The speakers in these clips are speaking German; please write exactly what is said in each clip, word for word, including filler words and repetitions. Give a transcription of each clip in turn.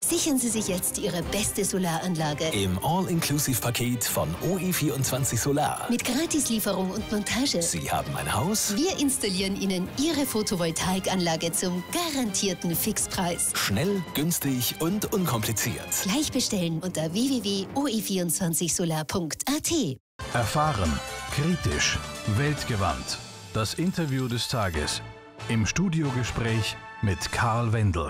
Sichern Sie sich jetzt Ihre beste Solaranlage im All-Inclusive-Paket von O E vierundzwanzig Solar. mit Gratislieferung und Montage. Sie haben ein Haus? Wir installieren Ihnen Ihre Photovoltaikanlage zum garantierten Fixpreis. Schnell, günstig und unkompliziert. Gleich bestellen unter w w w punkt o e vierundzwanzig solar punkt a t. Erfahren, kritisch, weltgewandt. Das Interview des Tages. Im Studiogespräch mit Karl Wendel.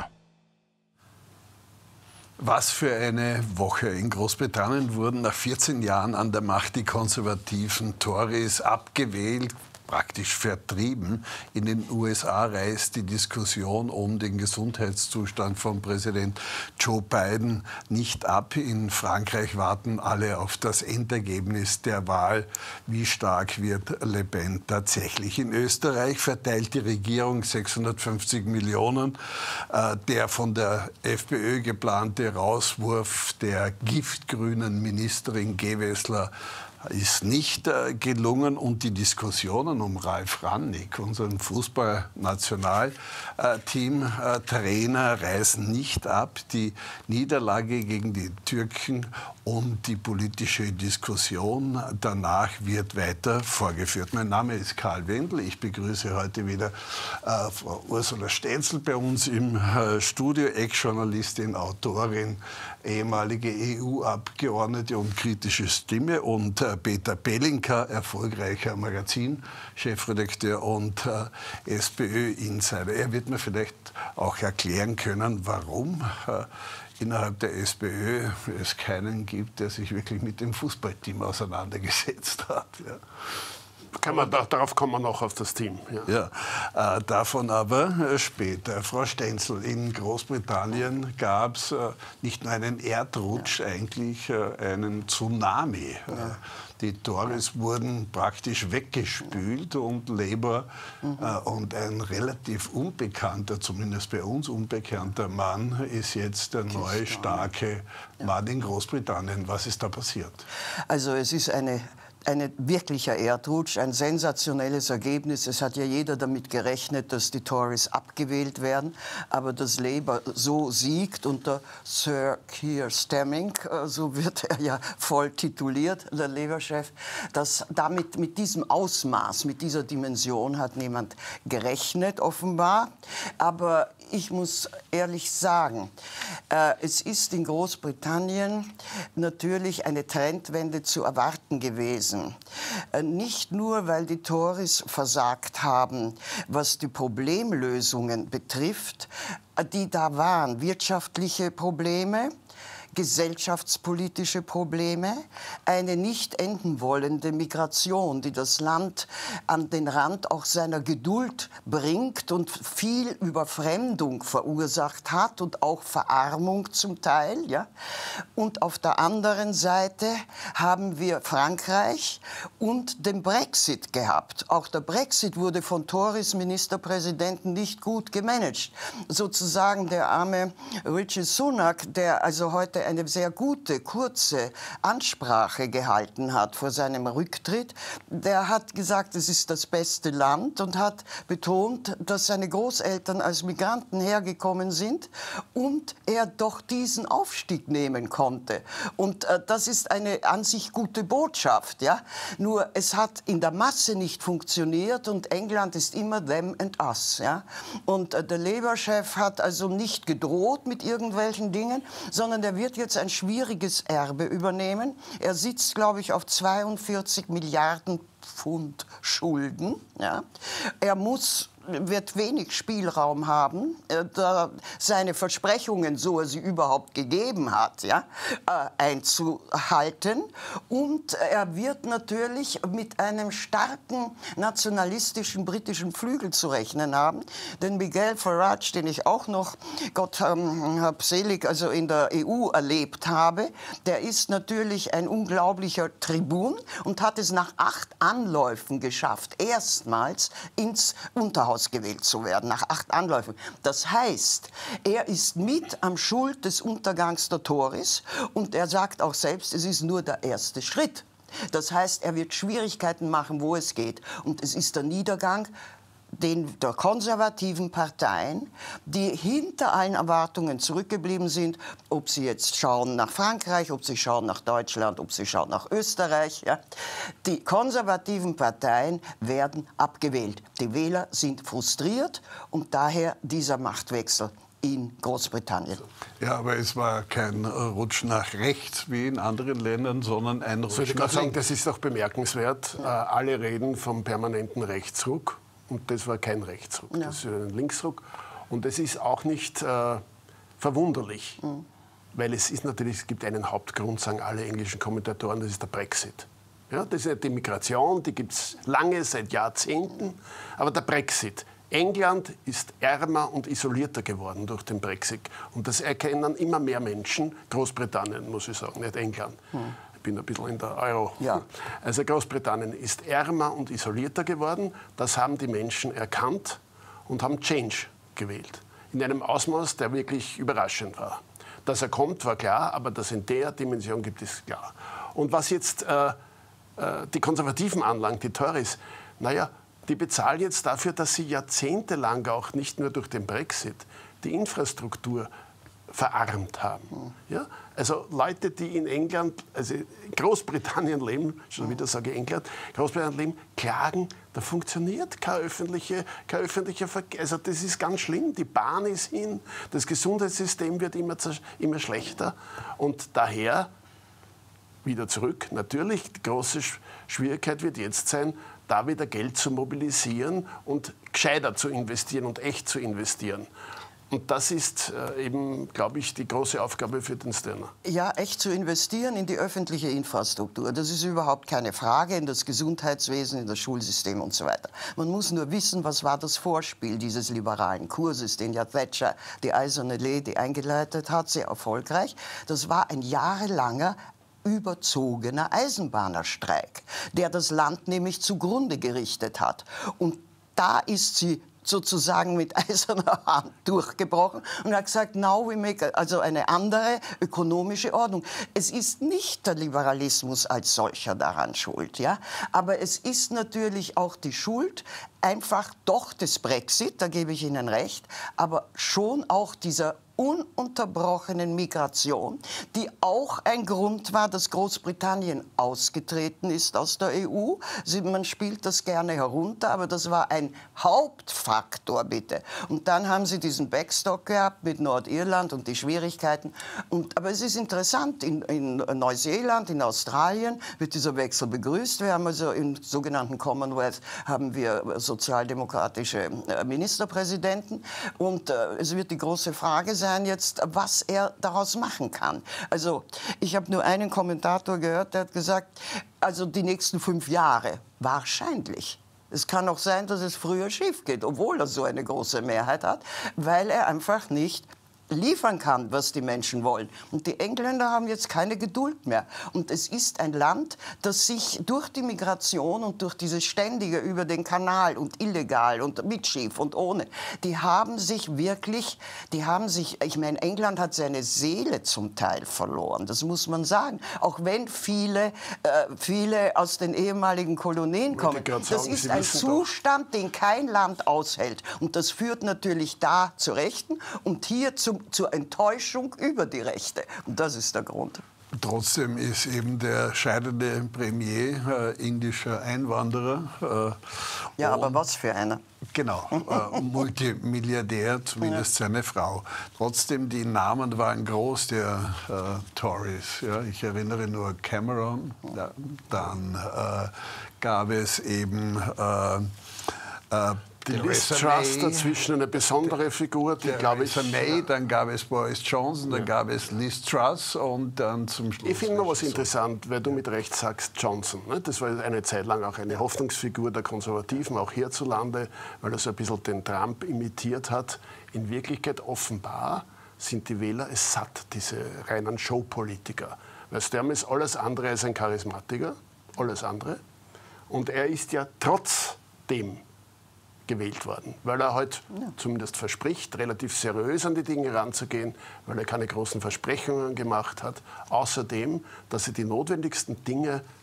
Was für eine Woche. In Großbritannien wurden nach vierzehn Jahren an der Macht die konservativen Tories abgewählt, praktisch vertrieben. In den U S A reißt die Diskussion um den Gesundheitszustand von Präsident Joe Biden nicht ab. In Frankreich warten alle auf das Endergebnis der Wahl. Wie stark wird Le Pen tatsächlich? In Österreich verteilt die Regierung sechshundertfünfzig Millionen. Äh, der von der FPÖ geplante Rauswurf der giftgrünen Ministerin Gewessler ist nicht äh, gelungen, und die Diskussionen um Ralf Rangnick, unseren Fußballnationalteam-Trainer, äh, reißen nicht ab. Die Niederlage gegen die Türken und die politische Diskussion danach wird weiter vorgeführt. Mein Name ist Karl Wendel. Ich begrüße heute wieder äh, Frau Ursula Stenzel bei uns im äh, Studio, Ex-Journalistin, Autorin, ehemalige E U-Abgeordnete und kritische Stimme, und äh, Peter Belinka, erfolgreicher Magazin-Chefredakteur und äh, SPÖ-Insider. Er wird mir vielleicht auch erklären können, warum äh, innerhalb der SPÖ es keinen gibt, der sich wirklich mit dem Fußballteam auseinandergesetzt hat. Ja. Kann man, darauf kommen wir noch, auf das Team. Ja, ja äh, davon aber äh, später. Frau Stenzel, in Großbritannien gab es äh, nicht nur einen Erdrutsch, ja. eigentlich äh, einen Tsunami. Ja. Äh, die Tories ja. wurden praktisch weggespült, und Labour mhm. äh, und ein relativ unbekannter, zumindest bei uns unbekannter Mann ist jetzt der neue starke ja. Mann in Großbritannien. Was ist da passiert? Also es ist eine Ein wirklicher Erdrutsch, ein sensationelles Ergebnis. Es hat ja jeder damit gerechnet, dass die Tories abgewählt werden. Aber dass Labour so siegt unter Sir Keir Starmer, so wird er ja voll tituliert, der Labour-Chef, dass damit mit diesem Ausmaß, mit dieser Dimension hat niemand gerechnet, offenbar. Aber ich muss ehrlich sagen, äh, es ist in Großbritannien natürlich eine Trendwende zu erwarten gewesen. Äh, nicht nur, weil die Tories versagt haben, was die Problemlösungen betrifft, äh, die da waren, wirtschaftliche Probleme, gesellschaftspolitische Probleme, eine nicht enden wollende Migration, die das Land an den Rand auch seiner Geduld bringt und viel Überfremdung verursacht hat und auch Verarmung zum Teil. Ja? Und auf der anderen Seite haben wir Frankreich und den Brexit gehabt. Auch der Brexit wurde von Tories Ministerpräsidenten nicht gut gemanagt. Sozusagen der arme Rishi Sunak, der also heute eine sehr gute, kurze Ansprache gehalten hat vor seinem Rücktritt. Der hat gesagt, es ist das beste Land, und hat betont, dass seine Großeltern als Migranten hergekommen sind und er doch diesen Aufstieg nehmen konnte. Und äh, das ist eine an sich gute Botschaft. Ja? Nur es hat in der Masse nicht funktioniert, und England ist immer them and us. Ja? Und äh, der Labour-Chef hat also nicht gedroht mit irgendwelchen Dingen, sondern er wird jetzt ein schwieriges Erbe übernehmen. Er sitzt, glaube ich, auf zweiundvierzig Milliarden Pfund Schulden. Ja. Er muss wird wenig Spielraum haben, äh, da seine Versprechungen, so er sie überhaupt gegeben hat, ja, äh, einzuhalten. Und er wird natürlich mit einem starken nationalistischen britischen Flügel zu rechnen haben. Denn Nigel Farage, den ich auch noch, Gott ähm, hab selig, also in der E U erlebt habe, der ist natürlich ein unglaublicher Tribun und hat es nach acht Anläufen geschafft, erstmals ins Unterhaus gewählt zu werden, nach acht Anläufen. Das heißt, er ist mit am Schuld des Untergangs der Tories, und er sagt auch selbst, es ist nur der erste Schritt. Das heißt, er wird Schwierigkeiten machen, wo es geht. Und es ist der Niedergang den, der konservativen Parteien, die hinter allen Erwartungen zurückgeblieben sind, ob sie jetzt schauen nach Frankreich, ob sie schauen nach Deutschland, ob sie schauen nach Österreich. Ja. Die konservativen Parteien werden abgewählt. Die Wähler sind frustriert und daher dieser Machtwechsel in Großbritannien. Ja, aber es war kein Rutsch nach rechts wie in anderen Ländern, sondern ein Rutsch Soll ich nach gerade sagen, links. das ist auch bemerkenswert. Ja. Äh, alle reden vom permanenten Rechtsruck und das war kein Rechtsruck, ja. Das ist ein Linksruck. Und es ist auch nicht äh, verwunderlich, mhm. weil es ist natürlich, es gibt einen Hauptgrund, sagen alle englischen Kommentatoren, das ist der Brexit. Ja, das ist die Migration, die gibt es lange, seit Jahrzehnten, aber der Brexit. England ist ärmer und isolierter geworden durch den Brexit. Und das erkennen immer mehr Menschen. Großbritannien, muss ich sagen, nicht England. Hm. Ich bin ein bisschen in der Euro. Ja. Also Großbritannien ist ärmer und isolierter geworden. Das haben die Menschen erkannt und haben Change gewählt. In einem Ausmaß, der wirklich überraschend war. Dass er kommt, war klar, aber dass in der Dimension gibt, ist klar. Und was jetzt äh, äh, die Konservativen anlangt, die Tories, naja, die bezahlen jetzt dafür, dass sie jahrzehntelang auch nicht nur durch den Brexit die Infrastruktur verarmt haben. Ja? Also Leute, die in England, also in Großbritannien leben, schon wieder sage ich England, Großbritannien leben, klagen, da funktioniert kein öffentlicher, kein öffentlicher Verkehr. Also das ist ganz schlimm. Die Bahn ist hin, das Gesundheitssystem wird immer, immer schlechter und daher wieder zurück. Natürlich, die große Schwierigkeit wird jetzt sein, da wieder Geld zu mobilisieren und gescheiter zu investieren und echt zu investieren. Und das ist äh, eben, glaube ich, die große Aufgabe für den Stirner. Ja, echt zu investieren in die öffentliche Infrastruktur. Das ist überhaupt keine Frage, in das Gesundheitswesen, in das Schulsystem und so weiter. Man muss nur wissen, was war das Vorspiel dieses liberalen Kurses, den ja Thatcher, die eiserne Lady, eingeleitet hat, sehr erfolgreich. Das war ein jahrelanger überzogener Eisenbahnerstreik, der das Land nämlich zugrunde gerichtet hat. Und da ist sie sozusagen mit eiserner Hand durchgebrochen und hat gesagt, now we make, also eine andere ökonomische Ordnung. Es ist nicht der Liberalismus als solcher daran schuld, ja, aber es ist natürlich auch die Schuld einfach doch des Brexit, da gebe ich Ihnen recht, aber schon auch dieser ununterbrochenen Migration, die auch ein Grund war, dass Großbritannien ausgetreten ist aus der E U. Sie, man spielt das gerne herunter, aber das war ein Hauptfaktor, bitte. Und dann haben sie diesen Backstop gehabt mit Nordirland und die Schwierigkeiten. Und, aber es ist interessant, in, in Neuseeland, in Australien wird dieser Wechsel begrüßt. Wir haben also im sogenannten Commonwealth haben wir sozialdemokratische Ministerpräsidenten. Und äh, es wird die große Frage sein, jetzt, was er daraus machen kann. Also ich habe nur einen Kommentator gehört, der hat gesagt, also die nächsten fünf Jahre wahrscheinlich. Es kann auch sein, dass es früher schief geht, obwohl er so eine große Mehrheit hat, weil er einfach nicht liefern kann, was die Menschen wollen. Und die Engländer haben jetzt keine Geduld mehr. Und es ist ein Land, das sich durch die Migration und durch dieses ständige über den Kanal und illegal und mit Schiff und ohne, die haben sich wirklich, die haben sich, ich meine, England hat seine Seele zum Teil verloren, das muss man sagen. Auch wenn viele, äh, viele aus den ehemaligen Kolonien kommen. Das ist ein Zustand, den kein Land aushält. Und das führt natürlich da zu Rechten und hier zum zur Enttäuschung über die Rechte. Und das ist der Grund. Trotzdem ist eben der scheidende Premier äh, indischer Einwanderer. Äh, ja, aber was für einer? Genau, äh, Multimilliardär, zumindest ja. Seine Frau. Trotzdem, die Namen waren groß der äh, Tories. Ja. Ich erinnere nur Cameron, ja. Dann äh, gab es eben äh, äh, die Liz Truss dazwischen, eine besondere Figur, die, glaube ich... May, dann gab es Boris Johnson, dann ja. gab es Liz Truss und dann zum Schluss... Ich finde noch was interessant, weil du mit Recht sagst, Johnson. Ne? Das war eine Zeit lang auch eine Hoffnungsfigur der Konservativen, auch hierzulande, weil er so ein bisschen den Trump imitiert hat. In Wirklichkeit offenbar sind die Wähler es satt, diese reinen Showpolitiker. Weil Sturm ist alles andere als ein Charismatiker, alles andere. Und er ist ja trotzdem gewählt worden, weil er halt ja. zumindest verspricht, relativ seriös an die Dinge ranzugehen, weil er keine großen Versprechungen gemacht hat. Außerdem, dass er die notwendigsten Dinge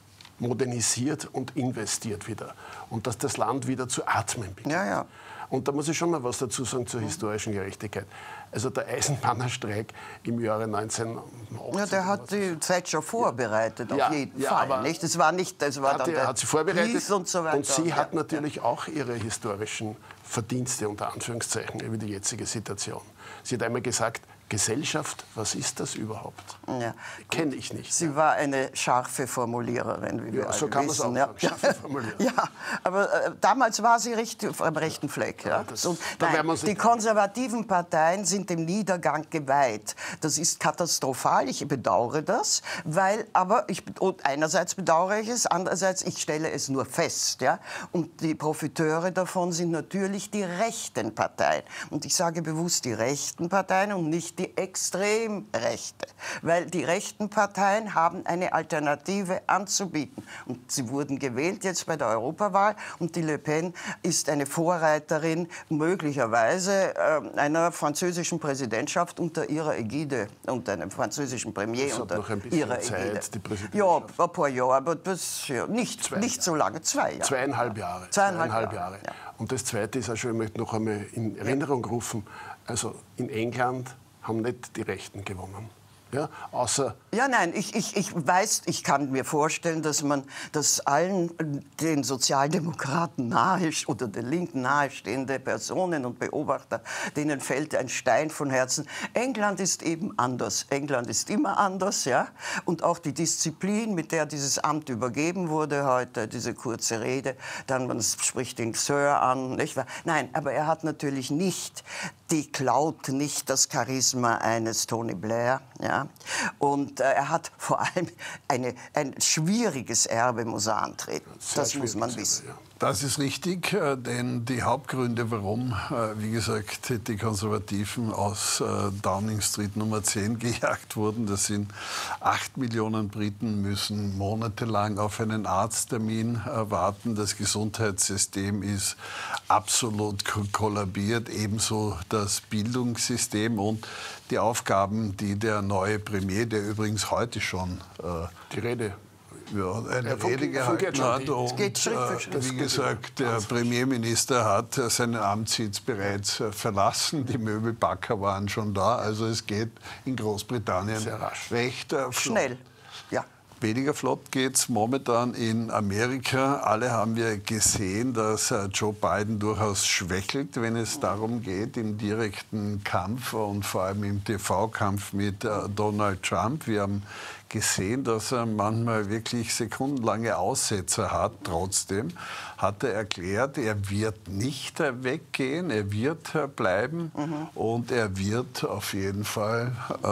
modernisiert und investiert wieder. Und dass das Land wieder zu atmen beginnt. Ja, ja. Und da muss ich schon mal was dazu sagen zur historischen Gerechtigkeit. Also der Eisenbahnerstreik im Jahre neunzehnhundertachtzig. Ja, der hat die Zeit schon vorbereitet, ja. auf jeden ja, Fall. Aber nicht? Das war nicht, das war hat, dann die, der hat sie vorbereitet Krieg und so weiter. Und sie ja, hat ja. natürlich auch ihre historischen Verdienste, unter Anführungszeichen, über die jetzige Situation. Sie hat einmal gesagt, Gesellschaft, was ist das überhaupt? Ja. Kenne ich nicht. Sie war eine scharfe Formuliererin, wie wir Ja, so alle kann man es wissen. auch sagen, scharfe Formuliererin. Ja, aber äh, damals war sie richtig am rechten Fleck. Ja. das- Und, da werden nein, wir uns die nicht- konservativen Parteien sind dem Niedergang geweiht. Das ist katastrophal, ich bedauere das, weil, aber ich, und einerseits bedauere ich es, andererseits ich stelle es nur fest. Ja. Und die Profiteure davon sind natürlich die rechten Parteien. Und ich sage bewusst die rechten Parteien und nicht die Extremrechte, weil die rechten Parteien haben eine Alternative anzubieten. Und sie wurden gewählt jetzt bei der Europawahl und die Le Pen ist eine Vorreiterin möglicherweise äh, einer französischen Präsidentschaft unter ihrer Ägide, unter einem französischen Premier Das hat unter noch ein bisschen ihrer Zeit, Ägide. die Präsidentschaft. Ja, ein paar Jahre, aber das ja, nicht, Zwei nicht so lange, zwei Jahre. Zweieinhalb Jahre. Zweieinhalb Zweieinhalb Jahre, Jahre. ja. Und das Zweite ist auch schon, ich möchte noch einmal in Erinnerung rufen, also in England haben nicht die Rechten gewonnen. Ja, außer Ja, nein, ich, ich, ich weiß, ich kann mir vorstellen, dass man, dass allen den Sozialdemokraten nahe oder den Linken nahestehende Personen und Beobachter, denen fällt ein Stein von Herzen. England ist eben anders. England ist immer anders, ja. Und auch die Disziplin, mit der dieses Amt übergeben wurde heute, diese kurze Rede, dann man spricht den Sir an, nicht wahr? Nein, aber er hat natürlich nicht die Clout, nicht das Charisma eines Tony Blair, ja. Und äh, er hat vor allem eine, ein schwieriges Erbe, muss er antreten. Sehr Das muss man schwieriges wissen. Erbe, ja. Das ist richtig, äh, denn die Hauptgründe, warum, äh, wie gesagt, die Konservativen aus äh, Downing Street Nummer zehn gejagt wurden, das sind acht Millionen Briten müssen monatelang auf einen Arzttermin äh, warten. Das Gesundheitssystem ist absolut ko- kollabiert, ebenso das Bildungssystem und die Aufgaben, die der neue Premier, der übrigens heute schon äh, die Rede. ja, eine Ja, Rede fungiert- fungiert gehalten schon. hat. Und, Es geht Schritt für äh, Schritt. Wie Das geht gesagt, über- der ganz Premierminister hat äh, seinen Amtssitz bereits äh, verlassen. Die Möbelbacker waren schon da. Also es geht in Großbritannien Sehr rasch. recht äh, flott. Schnell, ja. Weniger flott geht es momentan in Amerika. Alle haben wir gesehen, dass äh, Joe Biden durchaus schwächelt, wenn es darum geht, im direkten Kampf und vor allem im T V-Kampf mit äh, Donald Trump. Wir haben gesehen, dass er manchmal wirklich sekundenlange Aussetzer hat. Trotzdem hat er erklärt, er wird nicht äh, weggehen, er wird äh, bleiben und er wird auf jeden Fall äh,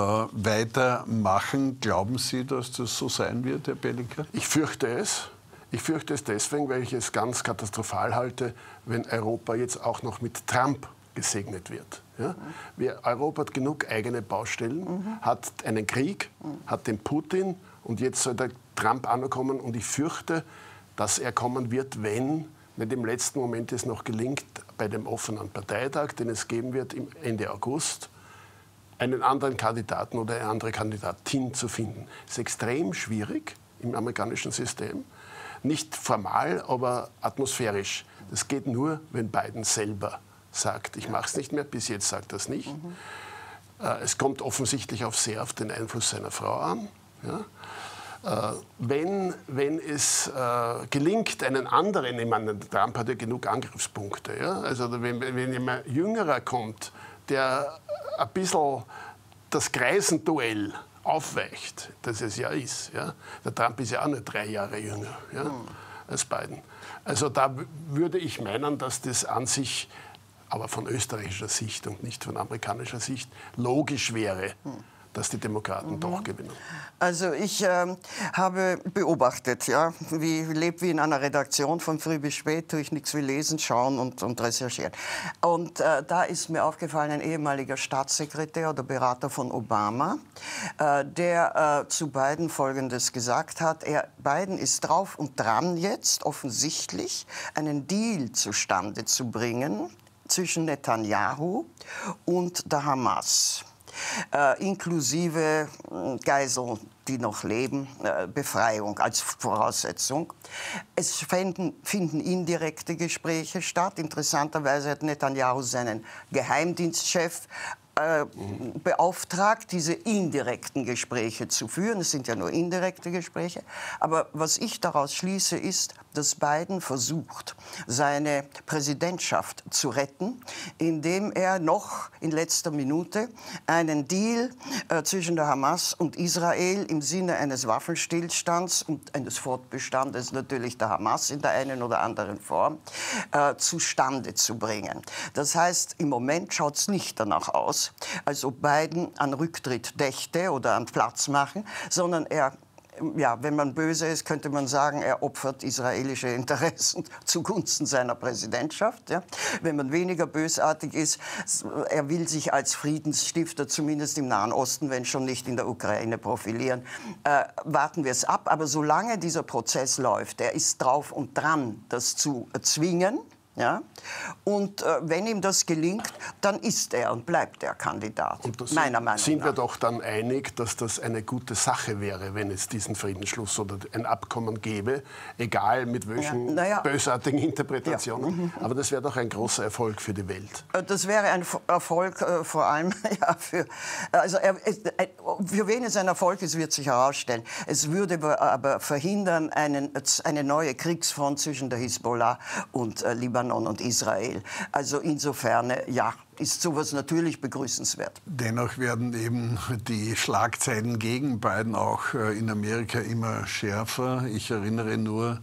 weitermachen. Glauben Sie, dass das so sein wird, Herr Belliker? Ich fürchte es. Ich fürchte es deswegen, weil ich es ganz katastrophal halte, wenn Europa jetzt auch noch mit Trump gesegnet wird. Ja? Wir, Europa hat genug eigene Baustellen, hat einen Krieg, hat den Putin und jetzt soll der Trump auch noch kommen. Und ich fürchte, dass er kommen wird, wenn nicht im letzten Moment es noch gelingt, bei dem offenen Parteitag, den es geben wird im Ende August, einen anderen Kandidaten oder eine andere Kandidatin zu finden. Das ist extrem schwierig im amerikanischen System. Nicht formal, aber atmosphärisch. Das geht nur, wenn Biden selber sagt, ich mache es nicht mehr. Bis jetzt sagt er es nicht. Mhm. Äh, es kommt offensichtlich auch sehr auf den Einfluss seiner Frau an. Ja? Äh, wenn, wenn es äh, gelingt, einen anderen, ich meine, Trump hat ja genug Angriffspunkte. Ja? Also wenn, wenn jemand Jüngerer kommt, der ein bisschen das Greisenduell aufweicht, das es ja ist. Ja? Der Trump ist ja auch nur drei Jahre jünger, ja, mhm. als Biden. Also da würde ich meinen, dass das an sich, aber von österreichischer Sicht und nicht von amerikanischer Sicht, logisch wäre, mhm. dass die Demokraten mhm. doch gewinnen. Also ich ähm, habe beobachtet, ja, wie lebe wie in einer Redaktion, von früh bis spät tue ich nichts wie lesen, schauen und, und recherchieren. Und äh, da ist mir aufgefallen, ein ehemaliger Staatssekretär oder Berater von Obama, äh, der äh, zu Biden Folgendes gesagt hat: er, Biden ist drauf und dran jetzt offensichtlich einen Deal zustande zu bringen zwischen Netanyahu und der Hamas. Äh, inklusive äh, Geiseln, die noch leben, äh, Befreiung als Voraussetzung. Es finden, finden indirekte Gespräche statt. Interessanterweise hat Netanyahu seinen Geheimdienstchef äh, beauftragt, diese indirekten Gespräche zu führen. Es sind ja nur indirekte Gespräche. Aber was ich daraus schließe, ist, dass Biden versucht, seine Präsidentschaft zu retten, indem er noch in letzter Minute einen Deal äh, zwischen der Hamas und Israel im Sinne eines Waffenstillstands und eines Fortbestandes natürlich der Hamas in der einen oder anderen Form äh, zustande zu bringen. Das heißt, im Moment schaut es nicht danach aus, als ob Biden an Rücktritt dächte oder an Platz machen, sondern er Ja, wenn man böse ist, könnte man sagen, er opfert israelische Interessen zugunsten seiner Präsidentschaft. Ja. Wenn man weniger bösartig ist, er will sich als Friedensstifter zumindest im Nahen Osten, wenn schon nicht in der Ukraine, profilieren. Äh, warten wir es ab. Aber solange dieser Prozess läuft, er ist drauf und dran, das zu erzwingen. Ja? Und äh, wenn ihm das gelingt, dann ist er und bleibt er Kandidat, und das meiner Meinung nach. Sind wir doch dann einig, dass das eine gute Sache wäre, wenn es diesen Friedensschluss oder ein Abkommen gäbe, egal mit welchen ja, ja. bösartigen Interpretationen. Ja. Mhm. Aber das wäre doch ein großer Erfolg für die Welt. Das wäre ein Erfolg äh, vor allem ja, für, also er, äh, für wen es ein Erfolg ist, wird sich herausstellen. Es würde aber verhindern einen, eine neue Kriegsfront zwischen der Hisbollah und äh, Libanon und Israel. Also insofern, ja, ist sowas natürlich begrüßenswert. Dennoch werden eben die Schlagzeilen gegen Biden auch in Amerika immer schärfer. Ich erinnere nur,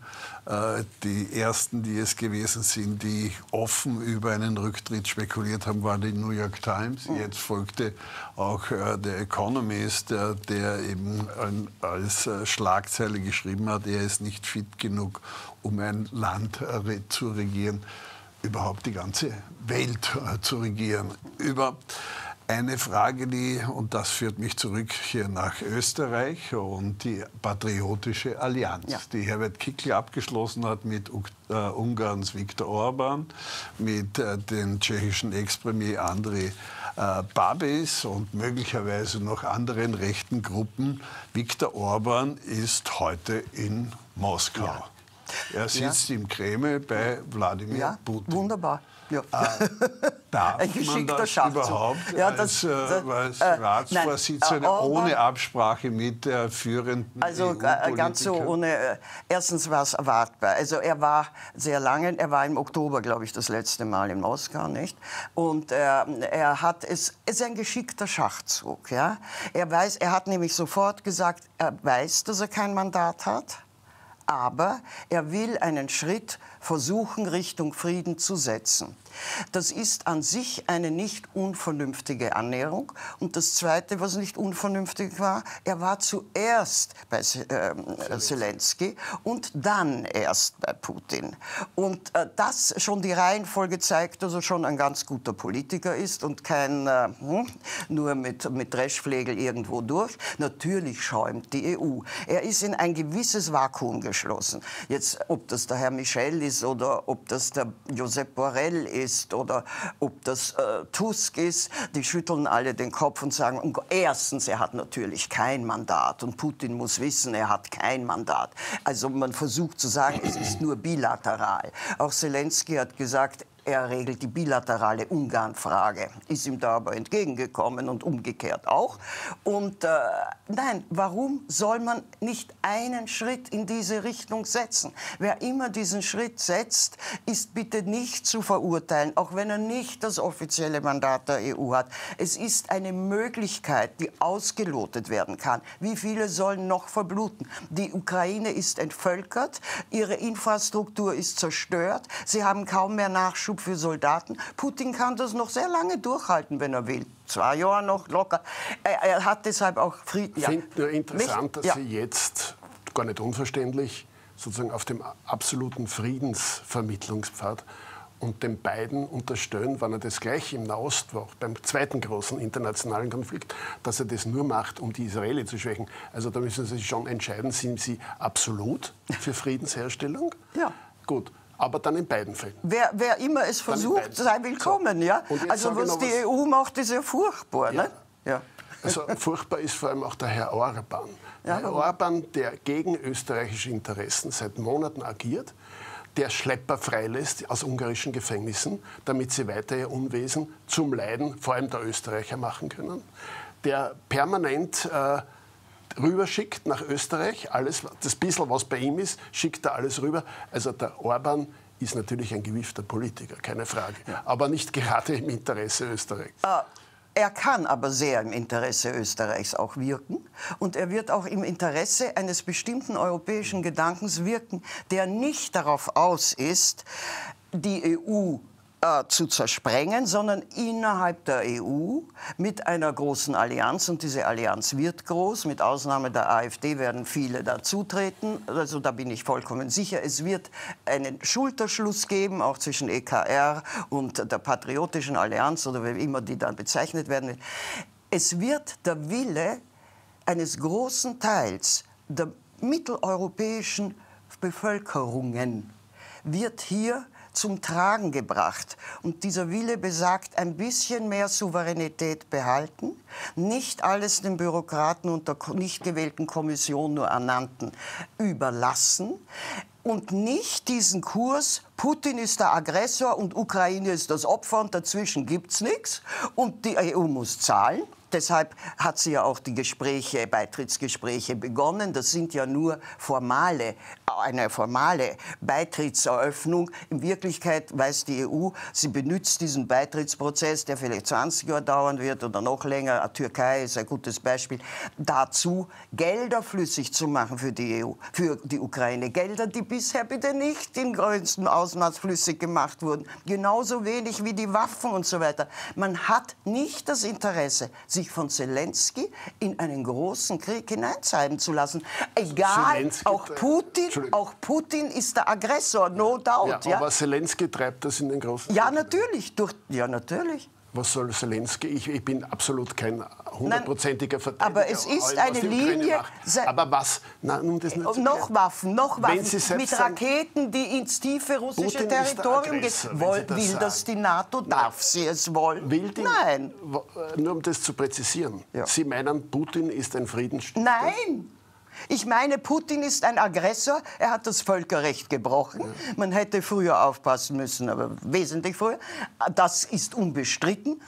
die ersten, die es gewesen sind, die offen über einen Rücktritt spekuliert haben, war die New York Times. Jetzt folgte auch der Economist, der eben als Schlagzeile geschrieben hat, er ist nicht fit genug, um ein Land zu regieren, überhaupt die ganze Welt zu regieren. Über eine Frage, die, und das führt mich zurück hier nach Österreich, und die Patriotische Allianz, ja. die Herbert Kickl abgeschlossen hat mit uh, Ungarns Viktor Orban, mit uh, dem tschechischen Ex-Premier Andrej uh, Babis und möglicherweise noch anderen rechten Gruppen. Viktor Orban ist heute in Moskau. Ja. Er sitzt ja. im Kreml bei Wladimir ja, Putin. Wunderbar. Ja. Äh, darf Ein man das Schachzug. überhaupt ja, das, das, äh, als äh, Ratsvorsitzende nein, äh, ohne Absprache mit der führenden Also E U-Politiker? Ganz so ohne. Äh, erstens war es erwartbar. Also er war sehr lange. Er war im Oktober, glaube ich, das letzte Mal in Moskau, nicht? Und äh, er hat es. Es ist ein geschickter Schachzug. Ja. Er weiß. Er hat nämlich sofort gesagt, er weiß, dass er kein Mandat hat. Aber er will einen Schritt versuchen, Richtung Frieden zu setzen. Das ist an sich eine nicht unvernünftige Annäherung. Und das Zweite, was nicht unvernünftig war, er war zuerst bei äh, Zelensky und dann erst bei Putin. Und äh, das schon die Reihenfolge zeigt, dass er schon ein ganz guter Politiker ist und kein äh, nur mit, mit Dreschflegel irgendwo durch. Natürlich schäumt die E U. Er ist in ein gewisses Vakuum geschlossen. Jetzt, ob das der Herr Michel ist oder ob das der Josep Borrell ist, oder ob das äh, Tusk ist, die schütteln alle den Kopf und sagen, erstens, er hat natürlich kein Mandat und Putin muss wissen, er hat kein Mandat. Also man versucht zu sagen, es ist nur bilateral. Auch Zelensky hat gesagt, er regelt die bilaterale Ungarn-Frage, ist ihm da aber entgegengekommen und umgekehrt auch. Und äh, nein, warum soll man nicht einen Schritt in diese Richtung setzen? Wer immer diesen Schritt setzt, ist bitte nicht zu verurteilen, auch wenn er nicht das offizielle Mandat der E U hat. Es ist eine Möglichkeit, die ausgelotet werden kann. Wie viele sollen noch verbluten? Die Ukraine ist entvölkert, ihre Infrastruktur ist zerstört, sie haben kaum mehr Nachschub für Soldaten. Putin kann das noch sehr lange durchhalten, wenn er will. Zwei Jahre noch locker. Er, er hat deshalb auch Frieden. Ich finde nur interessant, Mich, dass ja. Sie jetzt, gar nicht unverständlich, sozusagen auf dem absoluten Friedensvermittlungspfad und den beiden unterstellen, wenn er das gleich im Nahost war, beim zweiten großen internationalen Konflikt, dass er das nur macht, um die Israeli zu schwächen. Also da müssen Sie sich schon entscheiden, sind Sie absolut für Friedensherstellung? Ja. Gut. Aber dann in beiden Fällen. Wer, wer immer es versucht, sei willkommen. Ja? So. Also was die E U macht, ist ja furchtbar. Ja. Ne? Ja. Also furchtbar ist vor allem auch der Herr Orban. Ja, Herr Orban, der gegen österreichische Interessen seit Monaten agiert, der Schlepper freilässt aus ungarischen Gefängnissen, damit sie weiter ihr Unwesen zum Leiden vor allem der Österreicher machen können, der permanent äh, rüberschickt nach Österreich, alles, das bisschen, was bei ihm ist, schickt er alles rüber. Also der Orban ist natürlich ein gewiefter Politiker, keine Frage, ja. aber nicht gerade im Interesse Österreichs. Ah. Er kann aber sehr im Interesse Österreichs auch wirken. Und er wird auch im Interesse eines bestimmten europäischen Gedankens wirken, der nicht darauf aus ist, die E U äh, zu zersprengen, sondern innerhalb der E U mit einer großen Allianz. Und diese Allianz wird groß. Mit Ausnahme der AfD werden viele dazutreten. Also da bin ich vollkommen sicher. Es wird einen Schulterschluss geben, auch zwischen E K R und der Patriotischen Allianz oder wie immer die dann bezeichnet werden. Es wird der Wille eines großen Teils der mitteleuropäischen Bevölkerungen wird hier zum Tragen gebracht. Und dieser Wille besagt, ein bisschen mehr Souveränität behalten, nicht alles den Bürokraten und der nicht gewählten Kommission nur ernannten überlassen und nicht diesen Kurs, Putin ist der Aggressor und Ukraine ist das Opfer und dazwischen gibt's nichts und die E U muss zahlen. Deshalb hat sie ja auch die Gespräche, Beitrittsgespräche begonnen. Das sind ja nur formale, eine formale Beitrittseröffnung. In Wirklichkeit weiß die E U, sie benutzt diesen Beitrittsprozess, der vielleicht zwanzig Jahre dauern wird oder noch länger. Die Türkei ist ein gutes Beispiel. Dazu Gelder flüssig zu machen für die E U, für die Ukraine. Gelder, die bisher bitte nicht in größtem Ausmaß flüssig gemacht wurden. Genauso wenig wie die Waffen und so weiter. Man hat nicht das Interesse, sich von Zelensky in einen großen Krieg hineinzeigen zu lassen. Egal, Zelensky, auch Putin, auch Putin ist der Aggressor, no doubt. Ja, Ja, aber Zelensky treibt das in den großen ja Krieg. natürlich. Durch, ja, natürlich. Was soll Zelensky? Ich, ich bin absolut kein hundertprozentiger Verteidiger. aber es ist was eine die Ukraine Linie- macht. Aber was? Na, nun, das nicht Und zu noch klären. Waffen, noch Wenn Waffen Sie selbst mit sagen, Raketen, die ins tiefe russische Putin ist der Territorium gehen. Aggressor, wenn Woll, Sie das will sagen. das die NATO? Darf sie es wollen? Will die, Nein. w- Nur um das zu präzisieren. Ja. Sie meinen, Putin ist ein Friedensstifter? Nein! Ich meine, Putin ist ein Aggressor. Er hat das Völkerrecht gebrochen. Ja. Man hätte früher aufpassen müssen, aber wesentlich früher. Das ist unbestritten.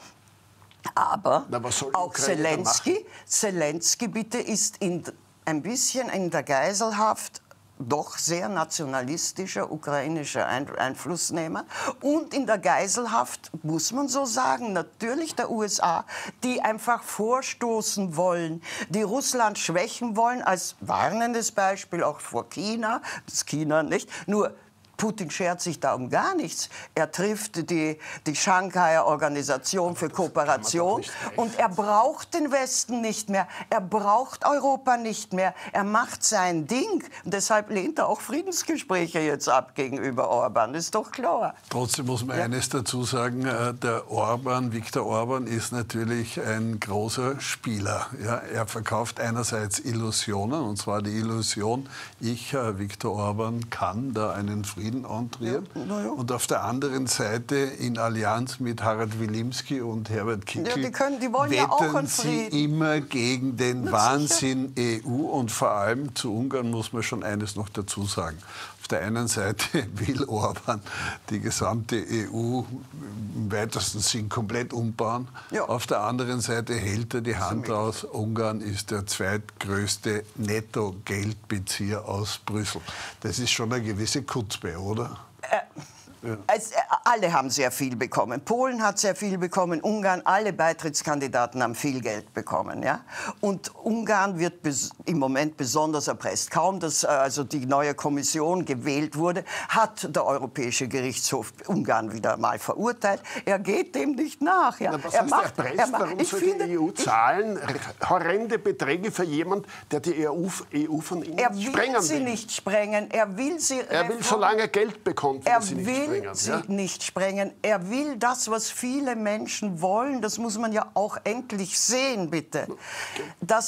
Aber Na, was soll die auch Ukraine da Zelensky, Zelensky bitte ist in, ein bisschen in der Geiselhaft doch sehr nationalistischer ukrainischer Einflussnehmer und in der Geiselhaft, muss man so sagen, natürlich der U S A, die einfach vorstoßen wollen, die Russland schwächen wollen, als warnendes Beispiel auch vor China, das China nicht, nur Putin schert sich da um gar nichts. Er trifft die, die Shanghaier Organisation für Kooperation und er braucht den Westen nicht mehr. Er braucht Europa nicht mehr. Er macht sein Ding. Und deshalb lehnt er auch Friedensgespräche jetzt ab gegenüber Orban. Das ist doch klar. Trotzdem muss man ja. eines dazu sagen, der Orban, Viktor Orban ist natürlich ein großer Spieler. Ja, er verkauft einerseits Illusionen, und zwar die Illusion, ich, Viktor Orban, kann da einen Frieden antrieren. Ja, ja. Und auf der anderen Seite in Allianz mit Harald Wilimski und Herbert Kickl ja, die können, die wollen wetten ja auch einen sie Frieden. immer gegen den Na, Wahnsinn sicher. E U. Und vor allem zu Ungarn muss man schon eines noch dazu sagen. Auf der einen Seite will Orban die gesamte E U im weitesten Sinn komplett umbauen. Ja. Auf der anderen Seite hält er die Hand raus. Ungarn ist der zweitgrößte Netto-Geldbezieher aus Brüssel. Das ist schon eine gewisse Kutzbe, oder? Äh. Ja. Es, alle haben sehr viel bekommen. Polen hat sehr viel bekommen, Ungarn, alle Beitrittskandidaten haben viel Geld bekommen. Ja? Und Ungarn wird bis, im Moment besonders erpresst. Kaum, dass also die neue Kommission gewählt wurde, hat der Europäische Gerichtshof Ungarn wieder mal verurteilt. Er geht dem nicht nach. Ja? Na, was er heißt macht, erpresst? er macht, Warum ich soll finde, die E U zahlen horrende Beträge für jemanden, der die E U, E U von ihnen er sprengen will? Er will sie nicht sprengen. Er will sie Er will, solange er Geld bekommt, will er sie nicht will sprengen. sie Ja? nicht sprengen. Er will das, was viele Menschen wollen. Das muss man ja auch endlich sehen, bitte. Dass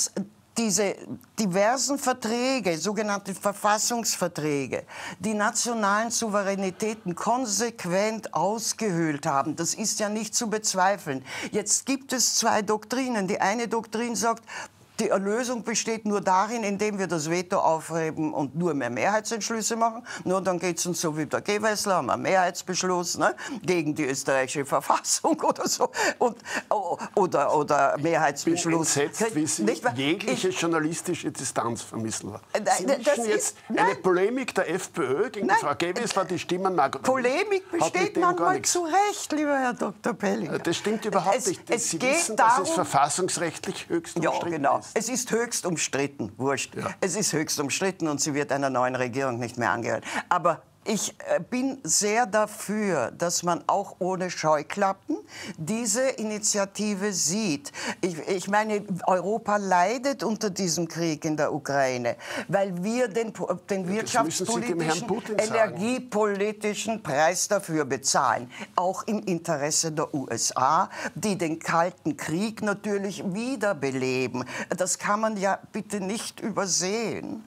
diese diversen Verträge, sogenannte Verfassungsverträge, die nationalen Souveränitäten konsequent ausgehöhlt haben. Das ist ja nicht zu bezweifeln. Jetzt gibt es zwei Doktrinen. Die eine Doktrin sagt, die Erlösung besteht nur darin, indem wir das Veto aufheben und nur mehr Mehrheitsentschlüsse machen. Nur dann geht es uns so wie der Gewessler, haben einen Mehrheitsbeschluss, ne, gegen die österreichische Verfassung oder so. Und, oder, oder Mehrheitsbeschluss. Ich bin entsetzt, wie Sie nicht, jegliche ich, journalistische Distanz vermissen. Äh, Sie das mischen jetzt ist, eine Polemik der FPÖ gegen nein, die Frau Gewessler, die Stimmen Margot. Polemik besteht manchmal zu Recht, lieber Herr Doktor Pellinger. Das stimmt überhaupt es, nicht. Es Sie geht wissen, darum, dass es verfassungsrechtlich höchst umstritten ja, genau. ist. Es ist höchst umstritten, wurscht. Ja. Es ist höchst umstritten und sie wird einer neuen Regierung nicht mehr angehören. Aber ich bin sehr dafür, dass man auch ohne Scheuklappen diese Initiative sieht. Ich, ich meine, Europa leidet unter diesem Krieg in der Ukraine, weil wir den, den wirtschaftspolitischen, energiepolitischen Preis dafür bezahlen. Auch im Interesse der U S A, die den Kalten Krieg natürlich wiederbeleben. Das kann man ja bitte nicht übersehen.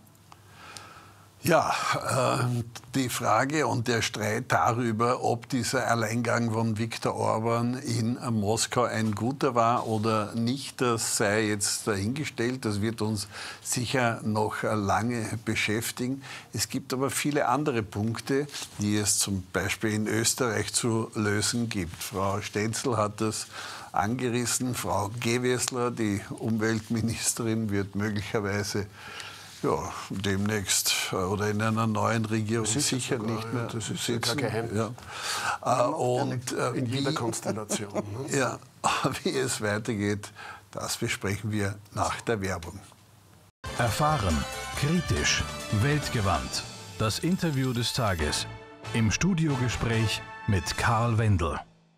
Ja, äh, die Frage und der Streit darüber, ob dieser Alleingang von Viktor Orban in Moskau ein guter war oder nicht, das sei jetzt dahingestellt. Das wird uns sicher noch lange beschäftigen. Es gibt aber viele andere Punkte, die es zum Beispiel in Österreich zu lösen gibt. Frau Stenzel hat das angerissen. Frau Gewessler, die Umweltministerin, wird möglicherweise ja, demnächst oder in einer neuen Regierung sicher sogar, nicht mehr das ist sitzen. Kein Geheimnis. Ja. Und äh, in jeder wie, Konstellation. Ne? Ja, wie es weitergeht, das besprechen wir nach der Werbung. Erfahren, kritisch, weltgewandt. Das Interview des Tages. Im Studiogespräch mit Karl Wendel.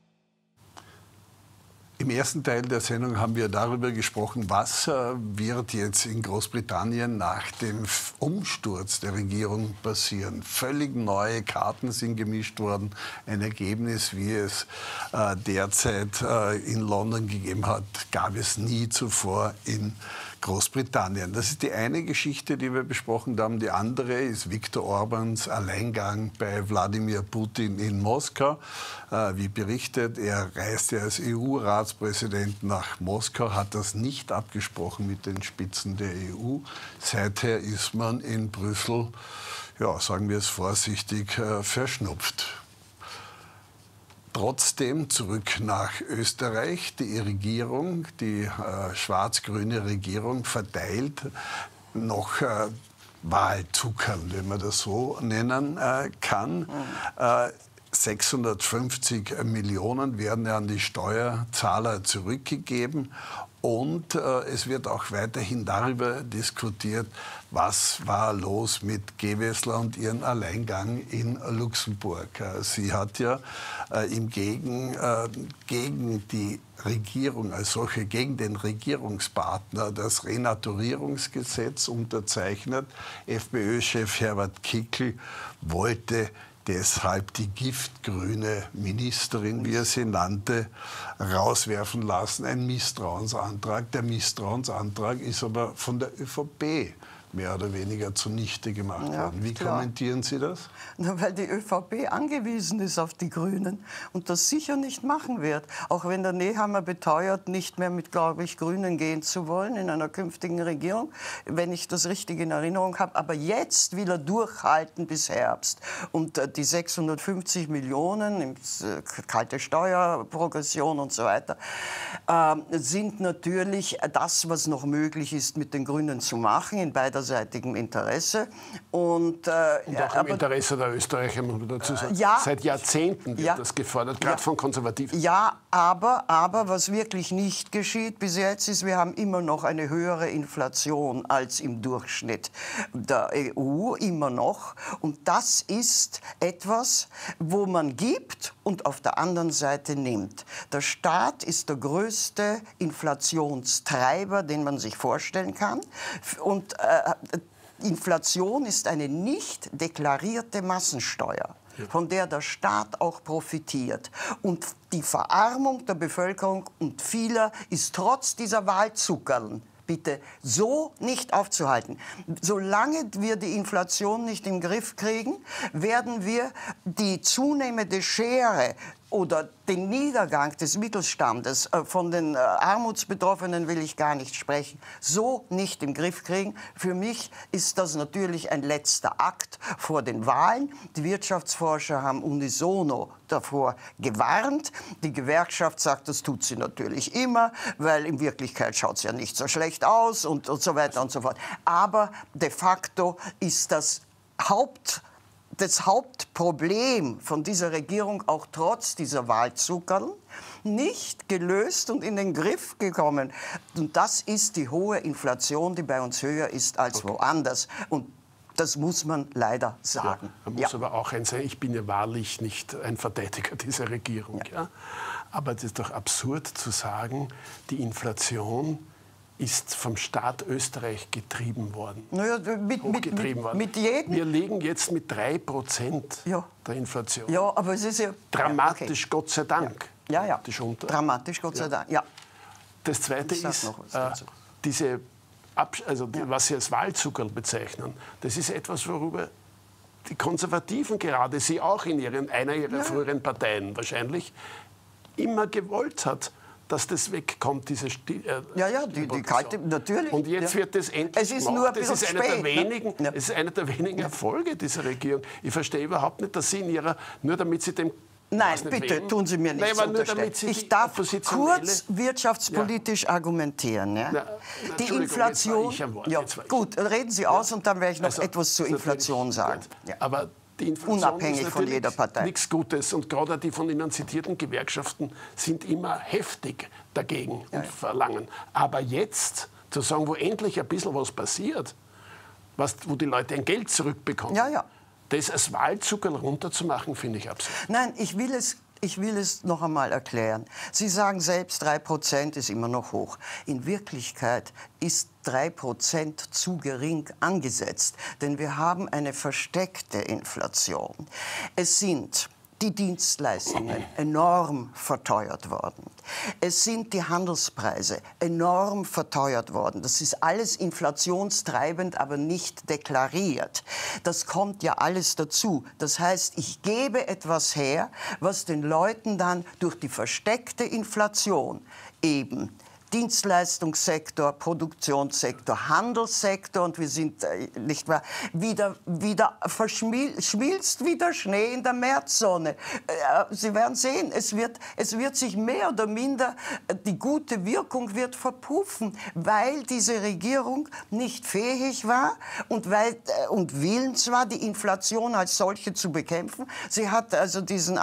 Im ersten Teil der Sendung haben wir darüber gesprochen, was äh, wird jetzt in Großbritannien nach dem Umsturz der Regierung passieren. Völlig neue Karten sind gemischt worden. Ein Ergebnis, wie es äh, derzeit äh, in London gegeben hat, gab es nie zuvor in Großbritannien. Das ist die eine Geschichte, die wir besprochen haben. Die andere ist Viktor Orbáns Alleingang bei Wladimir Putin in Moskau. Äh, wie berichtet, er reiste als E U-Ratspräsident nach Moskau, hat das nicht abgesprochen mit den Spitzen der E U. Seither ist man in Brüssel, ja, sagen wir es vorsichtig, äh, verschnupft. Trotzdem zurück nach Österreich. Die Regierung, die äh, schwarz-grüne Regierung, verteilt noch äh, Wahlzuckern, wenn man das so nennen äh, kann. Mhm. Äh, sechshundertfünfzig Millionen werden an die Steuerzahler zurückgegeben. Und äh, es wird auch weiterhin darüber diskutiert, was war los mit Gewessler und ihren Alleingang in Luxemburg. Äh, sie hat ja äh, im Gegen, äh, gegen die Regierung als solche, gegen den Regierungspartner das Renaturierungsgesetz unterzeichnet. FPÖ-Chef Herbert Kickl wollte deshalb die giftgrüne Ministerin, wie er sie nannte, rauswerfen lassen. Ein Misstrauensantrag. Der Misstrauensantrag ist aber von der ÖVP mehr oder weniger zunichte gemacht ja, worden. Wie klar. kommentieren Sie das? Na, weil die ÖVP angewiesen ist auf die Grünen und das sicher nicht machen wird. Auch wenn der Nehammer beteuert, nicht mehr mit, glaube ich, Grünen gehen zu wollen in einer künftigen Regierung, wenn ich das richtig in Erinnerung habe. Aber jetzt will er durchhalten bis Herbst. Und äh, die sechshundertfünfzig Millionen, äh, kalte Steuerprogression und so weiter, äh, sind natürlich das, was noch möglich ist, mit den Grünen zu machen, in beider beiderseitigem Interesse. Und, äh, und auch im Interesse der Österreicher, muss man dazu sagen. Ja, Seit Jahrzehnten wird ja, das gefordert, gerade ja, von Konservativen. Ja, aber, aber was wirklich nicht geschieht bis jetzt ist, wir haben immer noch eine höhere Inflation als im Durchschnitt der E U, immer noch. Und das ist etwas, wo man gibt und auf der anderen Seite nimmt. Der Staat ist der größte Inflationstreiber, den man sich vorstellen kann. Und äh, Inflation ist eine nicht deklarierte Massensteuer, von der der Staat auch profitiert. Und die Verarmung der Bevölkerung und vieler ist trotz dieser Wahlzuckerl bitte so nicht aufzuhalten. Solange wir die Inflation nicht im Griff kriegen, werden wir die zunehmende Schere oder den Niedergang des Mittelstandes, äh, von den äh, Armutsbetroffenen will ich gar nicht sprechen, so nicht im Griff kriegen. Für mich ist das natürlich ein letzter Akt vor den Wahlen. Die Wirtschaftsforscher haben unisono davor gewarnt. Die Gewerkschaft sagt, das tut sie natürlich immer, weil in Wirklichkeit schaut es ja nicht so schlecht aus und, und so weiter und so fort. Aber de facto ist das Haupt Das Hauptproblem von dieser Regierung, auch trotz dieser Wahlzuckerl, nicht gelöst und in den Griff gekommen. Und das ist die hohe Inflation, die bei uns höher ist als okay. woanders. Und das muss man leider sagen. Ja, man muss ja. aber auch eins sagen, ich bin ja wahrlich nicht ein Verteidiger dieser Regierung. Ja. Ja? Aber es ist doch absurd zu sagen, die Inflation ist vom Staat Österreich getrieben worden. Naja, mit, hochgetrieben mit, worden. Mit jedem. Wir liegen jetzt mit drei Prozent ja. der Inflation. Ja, aber es ist ja... Dramatisch, okay. Gott sei Dank. Ja, ja. Dramatisch, unter. Dramatisch Gott sei ja. Dank, ja. Das Zweite ist, äh, diese, Abs also die, ja. was Sie als Wahlzuckerl bezeichnen, das ist etwas, worüber die Konservativen gerade, Sie auch in ihren, einer ihrer ja. früheren Parteien wahrscheinlich, immer gewollt hat, dass das wegkommt, diese Sti äh, Ja, ja, die, die kalte, natürlich. Und jetzt ja. wird das endlich es ist gemacht. Nur ein das ist einer spät, der wenigen, ne? es ist einer der wenigen Erfolge dieser Regierung. Ich verstehe überhaupt nicht, dass Sie in ihrer, nur damit Sie dem Nein, bitte, wen? tun Sie mir nichts Nein, unterstellen. Ich darf kurz wirtschaftspolitisch ja. argumentieren. Ja? Na, na, die Inflation... Ja, gut, reden Sie aus ja. und dann werde ich noch also, etwas zur Inflation sagen. Ja. Aber die Inflation unabhängig ist von jeder Partei. Nichts Gutes. Und gerade die von Ihnen zitierten Gewerkschaften sind immer heftig dagegen ja, und ja. verlangen. Aber jetzt zu sagen, wo endlich ein bisschen was passiert, was, wo die Leute ein Geld zurückbekommen, ja, ja. das als Wahlzuckerl runterzumachen, finde ich absurd. Nein, ich will es... Ich will es noch einmal erklären. Sie sagen selbst, drei Prozent ist immer noch hoch. In Wirklichkeit ist drei Prozent zu gering angesetzt, denn wir haben eine versteckte Inflation. Es sind die Dienstleistungen enorm verteuert worden. Es sind die Handelspreise enorm verteuert worden. Das ist alles inflationstreibend, aber nicht deklariert. Das kommt ja alles dazu. Das heißt, ich gebe etwas her, was den Leuten dann durch die versteckte Inflation eben Dienstleistungssektor, Produktionssektor, Handelssektor und wir sind äh, nicht wahr, wieder, wieder verschmilzt wie der Schnee in der Märzsonne. Äh, Sie werden sehen, es wird, es wird sich mehr oder minder, äh, die gute Wirkung wird verpuffen, weil diese Regierung nicht fähig war und, weil, äh, und willens war, die Inflation als solche zu bekämpfen. Sie hat also diesen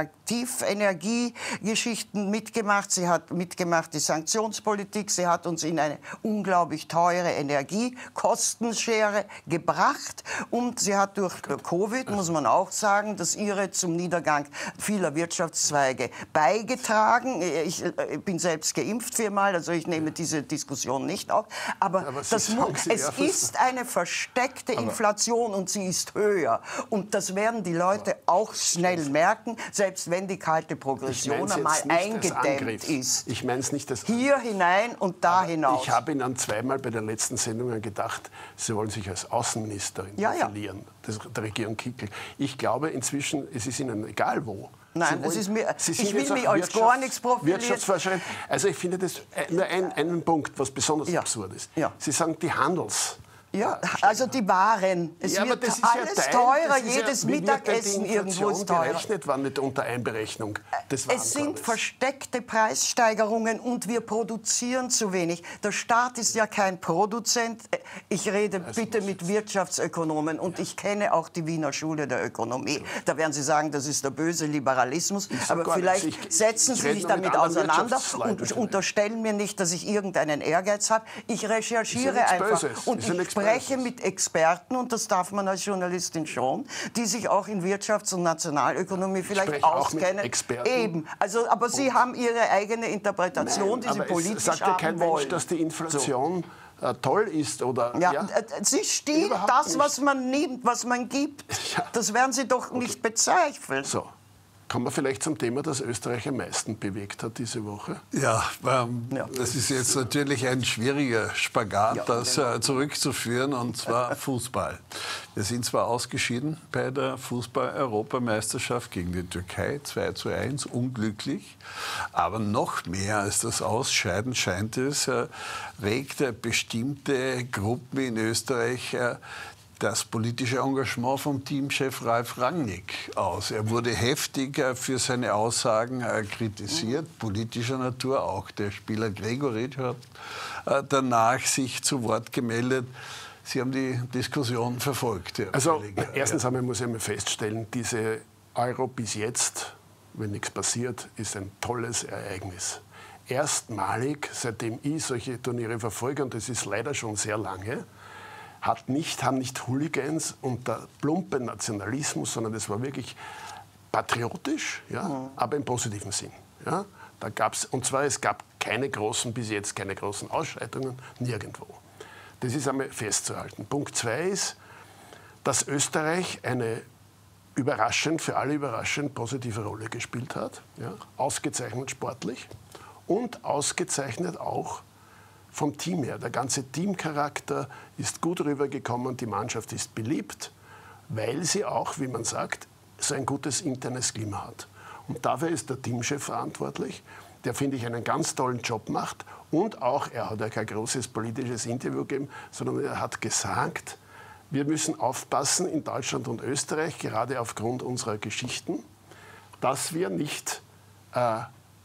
Alternativenergiegeschichten mitgemacht, sie hat mitgemacht die Sanktions Politik. Sie hat uns in eine unglaublich teure Energiekostenschere gebracht. Und sie hat durch Covid, muss man auch sagen, das ihre zum Niedergang vieler Wirtschaftszweige beigetragen. Ich bin selbst geimpft viermal, also ich nehme diese Diskussion nicht auf. Aber, Aber das muss, es ist eine versteckte Inflation und sie ist höher. Und das werden die Leute auch schnell merken, selbst wenn die kalte Progression einmal eingedämmt ist. Ich meine es nicht als Hier hinein und da Aber hinaus. Ich habe Ihnen zweimal bei den letzten Sendungen gedacht, Sie wollen sich als Außenministerin ja, profilieren, ja. der Regierung Kickl. Ich glaube inzwischen, es ist Ihnen egal wo. Nein, wollen, es ist mir, Sie ich will mich als gar nichts profilieren. Wirtschaftsforscherin. Also ich finde das nur ein, einen Punkt, was besonders ja. absurd ist. Ja. Sie sagen, die Handels... Ja, also die Waren. Es ja, wird das ist alles ja Teil, teurer, ist jedes ja, Mittagessen irgendwo ist teurer. Gerechnet war nicht unter Einberechnung des Es sind versteckte Preissteigerungen und wir produzieren zu wenig. Der Staat ist ja kein Produzent. Ich rede also bitte mit Wirtschaftsökonomen und ja. ich kenne auch die Wiener Schule der Ökonomie. Da werden Sie sagen, das ist der böse Liberalismus. Aber vielleicht ich, setzen ich Sie sich damit auseinander und unterstellen mir nicht, dass ich irgendeinen Ehrgeiz habe. Ich recherchiere einfach Böses. und ich spreche mit Experten, und das darf man als Journalistin schon, die sich auch in Wirtschafts- und Nationalökonomie vielleicht auskennen. Eben. Also, aber Sie und haben Ihre eigene Interpretation, Nein, die Sie politisch es sagt ja kein wollen. Mensch, dass die Inflation so. äh, toll ist. Oder, ja, ja? Sie stiehlt das, was man nimmt, was man gibt. Ja. Das werden Sie doch nicht bezweifeln. So. Kommen wir vielleicht zum Thema, das Österreich am meisten bewegt hat diese Woche? Ja, ähm, Ja. das ist jetzt natürlich ein schwieriger Spagat, Ja, das äh, zurückzuführen, und zwar Fußball. Wir sind zwar ausgeschieden bei der Fußball-Europameisterschaft gegen die Türkei, zwei zu eins, unglücklich, aber noch mehr als das Ausscheiden scheint es, äh, regt äh, bestimmte Gruppen in Österreich äh, das politische Engagement vom Teamchef Ralf Rangnick aus. Er wurde heftig äh, für seine Aussagen äh, kritisiert, politischer Natur. Auch der Spieler Gregoritsch hat äh, danach sich zu Wort gemeldet. Sie haben die Diskussion verfolgt. Herr Also Kollege. erstens einmal muss ich einmal feststellen, diese Euro bis jetzt, wenn nichts passiert, ist ein tolles Ereignis. Erstmalig, seitdem ich solche Turniere verfolge, und das ist leider schon sehr lange, hat nicht, haben nicht Hooligans und der plumpe Nationalismus, sondern das war wirklich patriotisch, ja, mhm. aber im positiven Sinn. Ja. Da gab's, und zwar, es gab keine großen, bis jetzt keine großen Ausschreitungen, nirgendwo. Das ist einmal festzuhalten. Punkt zwei ist, dass Österreich eine überraschend, für alle überraschend positive Rolle gespielt hat. Ja. Ausgezeichnet sportlich und ausgezeichnet auch vom Team her. Der ganze Teamcharakter ist gut rübergekommen, die Mannschaft ist beliebt, weil sie auch, wie man sagt, so ein gutes internes Klima hat. Und dafür ist der Teamchef verantwortlich, der, finde ich, einen ganz tollen Job macht. Und auch, er hat ja kein großes politisches Interview gegeben, sondern er hat gesagt, wir müssen aufpassen in Deutschland und Österreich, gerade aufgrund unserer Geschichten, dass wir nicht äh,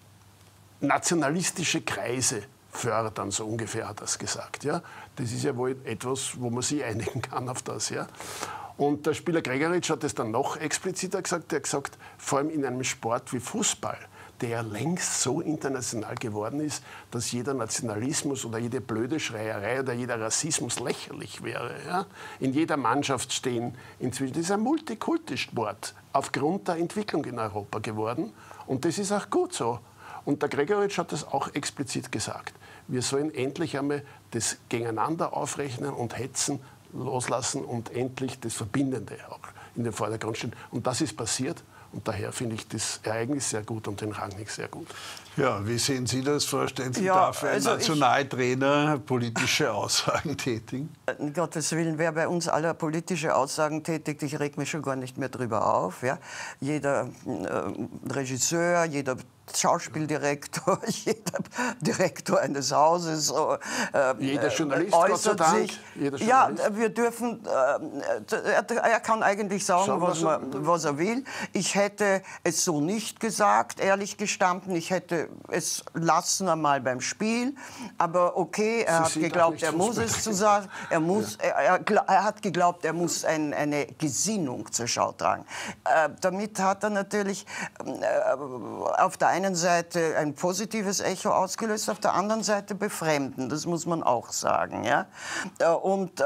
nationalistische Kreise fördern, so ungefähr hat er es gesagt. Ja? Das ist ja wohl etwas, wo man sich einigen kann auf das. Ja? Und der Spieler Gregoritsch hat es dann noch expliziter gesagt. Er hat gesagt, vor allem in einem Sport wie Fußball, der ja längst so international geworden ist, dass jeder Nationalismus oder jede blöde Schreierei oder jeder Rassismus lächerlich wäre. Ja? In jeder Mannschaft stehen inzwischen, das ist ein Multikulti-Sport aufgrund der Entwicklung in Europa geworden. Und das ist auch gut so. Und der Gregoritsch hat das auch explizit gesagt. Wir sollen endlich einmal das Gegeneinander aufrechnen und hetzen, loslassen und endlich das Verbindende auch in den Vordergrund stellen. Und das ist passiert. Und daher finde ich das Ereignis sehr gut und den Rangnick sehr gut. Ja, wie sehen Sie das? Vorstellen Sie, Ja, darf ein also Nationaltrainer politische Aussagen tätigen? Um Gottes Willen, wer bei uns aller politische Aussagen tätigt, ich reg mich schon gar nicht mehr drüber auf. Ja? Jeder äh, Regisseur, jeder Schauspieldirektor, jeder Direktor eines Hauses äh, jeder Journalist, äußert Gott sei sich. Dank. Jeder ja, Journalist. wir dürfen, äh, er, er kann eigentlich sagen, Schauen, was, was er- man, was er will. Ich hätte es so nicht gesagt, ehrlich gestanden. Ich hätte es lassen einmal beim Spiel. Aber okay, er Sie hat sind doch geglaubt, nicht er muss Fußballer. es zu sagen. Er, muss, er, er, gla- er hat geglaubt, er muss ein, eine Gesinnung zur Schau tragen. Äh, damit hat er natürlich äh, auf der einen Seite ein positives Echo ausgelöst, auf der anderen Seite befremden. Das muss man auch sagen. Ja? Äh, Und äh,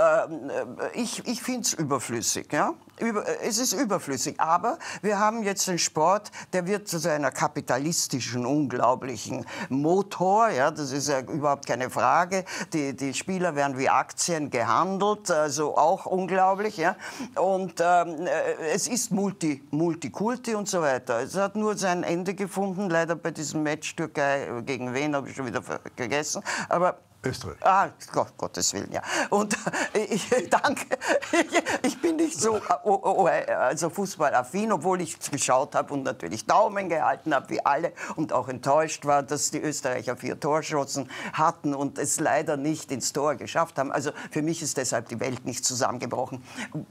ich, ich finde es überflüssig. Ja? Über, es ist überflüssig. Aber wir haben jetzt einen Sport, der wird zu einer kapitalistischen, unglaublichen Motor. Ja? Das ist ja überhaupt keine Frage. Die, die Spieler werden wie Aktien gehandelt, also auch unglaublich. Ja? Und ähm, es ist Multi, Multikulti und so weiter. Es hat nur sein Ende gefunden, leider bei diesem Match Türkei gegen wen, habe ich schon wieder vergessen. Aber Österreich. Ah, Gott, Gottes Willen, ja. Und äh, ich danke, ich, ich bin nicht so äh, oh, oh, also fußballaffin, obwohl ich geschaut habe und natürlich Daumen gehalten habe, wie alle, und auch enttäuscht war, dass die Österreicher vier Torchancen hatten und es leider nicht ins Tor geschafft haben. Also für mich ist deshalb die Welt nicht zusammengebrochen.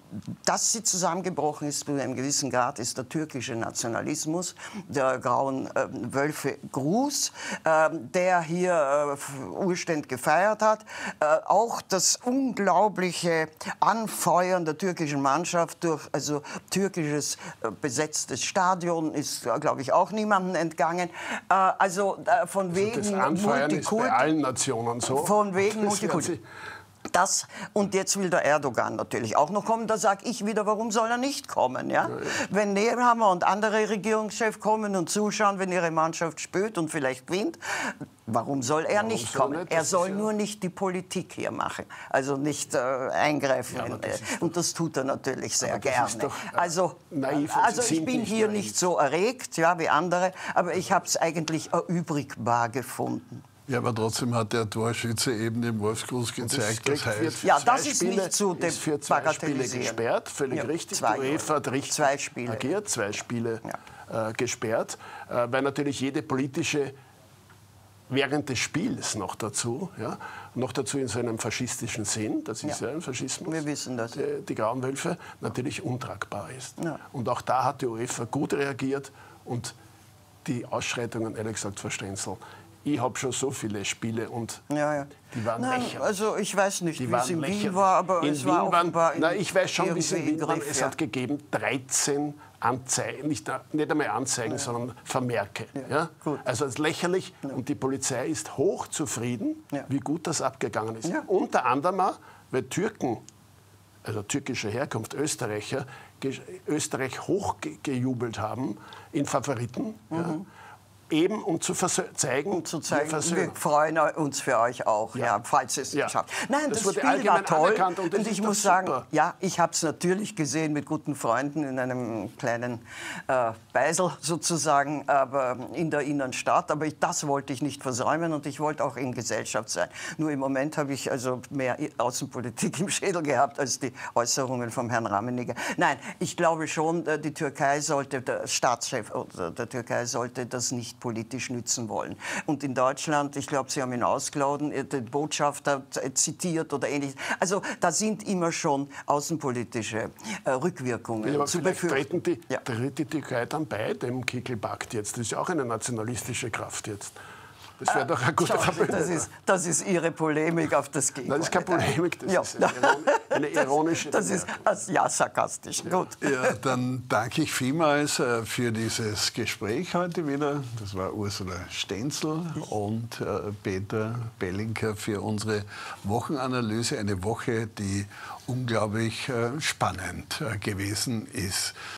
Dass sie zusammengebrochen ist, zu einem gewissen Grad, ist der türkische Nationalismus, der grauen äh, Wölfe Gruß, äh, der hier äh, Urständ gefeiert hat. Äh, auch das unglaubliche Anfeuern der türkischen Mannschaft durch also türkisches äh, besetztes Stadion ist, äh, glaube ich, auch niemandem entgangen. Äh, also äh, von wegen Das Anfeuern ist bei Multikulti. allen Nationen so. Von wegen Das werden Multikulti. Sie- Das, und jetzt will der Erdogan natürlich auch noch kommen. Da sage ich wieder, warum soll er nicht kommen? Ja? Ja, ja. Wenn Nehammer und andere Regierungschefs kommen und zuschauen, wenn ihre Mannschaft spielt und vielleicht gewinnt, warum soll er warum nicht kommen? Nicht? Er soll ja nur nicht die Politik hier machen, also nicht äh, eingreifen. Ja, in, das und das tut er natürlich sehr gerne. Doch, äh, also, naiv, also ich bin hier naiv. nicht so erregt, ja, wie andere, aber ich habe es eigentlich erübrigbar gefunden. Ja, aber trotzdem hat der Torschütze eben dem Wolfsgruß gezeigt, das, das heißt... Ja, das ist Spiele, nicht zu ist für zwei Spiele gesperrt, völlig ja, richtig. Die UEFA hat richtig zwei Spiele. agiert, zwei Spiele ja. äh, gesperrt, äh, weil natürlich jede politische, während des Spiels noch dazu, ja, noch dazu in so einem faschistischen Sinn, das ist ja, ja ein Faschismus, wir wissen das. Die, die Grauen Wölfe, natürlich untragbar ist. Ja. Und auch da hat die UEFA gut reagiert und die Ausschreitungen, ehrlich gesagt, Frau Stenzel, ich habe schon so viele Spiele und ja, ja. die waren nein, lächerlich. Also ich weiß nicht, wie es in Wien war, aber in es war Wien offenbar waren, nein, ich weiß schon, wie es in Wien war. Es ja. hat gegeben dreizehn Anzeigen, nicht, nicht einmal Anzeigen, ja. sondern Vermerke. Ja. Ja? Also es ist lächerlich ja. und die Polizei ist hochzufrieden, ja. wie gut das abgegangen ist. Ja. Unter anderem auch, weil Türken, also türkischer Herkunft, Österreicher, Österreich hochgejubelt haben in Favoriten. Mhm. Ja. Eben um zu zeigen, um zu zeigen, wir, wir freuen uns für euch auch, ja. Ja, falls es ja. schafft. Nein, das, das Spiel war toll und, und ich muss sagen, super. ja, ich habe es natürlich gesehen mit guten Freunden in einem kleinen äh, Beisel sozusagen, aber in der Innenstadt. Aber ich, das wollte ich nicht versäumen und ich wollte auch in Gesellschaft sein. Nur im Moment habe ich also mehr Außenpolitik im Schädel gehabt als die Äußerungen vom Herrn Rameniger. Nein, ich glaube schon, die Türkei sollte, der Staatschef der Türkei sollte das nicht politisch nützen wollen. Und in Deutschland, ich glaube, Sie haben ihn ausgeladen, den Botschafter zitiert oder ähnliches. Also da sind immer schon außenpolitische äh, Rückwirkungen ja, zu befürchten. Die, ja. tritt die Türkei dann bei dem Kikelpakt jetzt? Das ist ja auch eine nationalistische Kraft jetzt. Das wäre doch ein guter Verbündeter. Das ist, das ist Ihre Polemik auf das Gegenteil. Das ist keine Polemik, das ja. ist eine, eine ironische... Das, das ist ja sarkastisch. Ja. Gut. Ja, dann danke ich vielmals für dieses Gespräch heute wieder. Das war Ursula Stenzel und Peter Bellinker für unsere Wochenanalyse. Eine Woche, die unglaublich spannend gewesen ist.